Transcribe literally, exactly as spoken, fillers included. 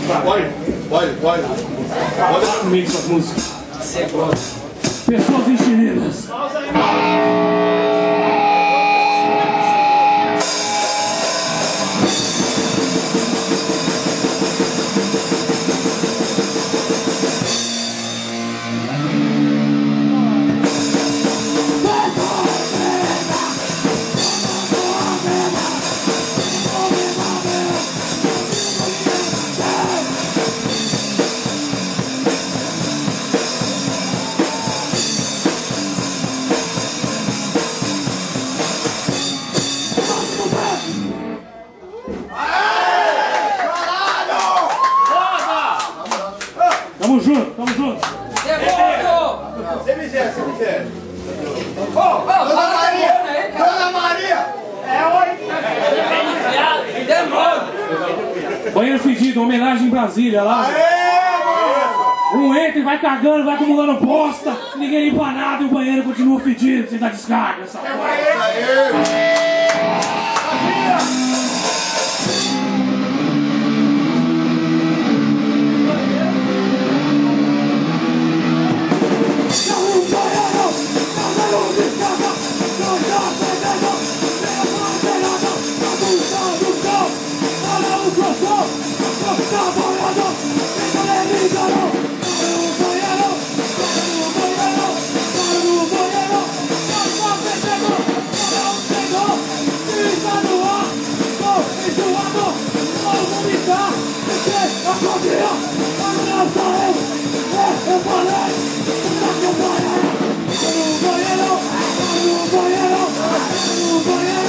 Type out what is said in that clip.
Pode, pode, pode. Pode dar comigo essas músicas. Você gosta. Pessoas enxeridas. Tamo junto, tamo junto. Se miséria, se miséria. Ô, Dona Maria! Dona Maria! É oi! Banheiro fedido, homenagem em Brasília lá. Um entra e vai cagando, vai acumulando bosta, ninguém limpa nada e o banheiro continua fedido, sem dar descarga. Essa porra. Eu falei, no banheiro, no banheiro, no banheiro, no banheiro.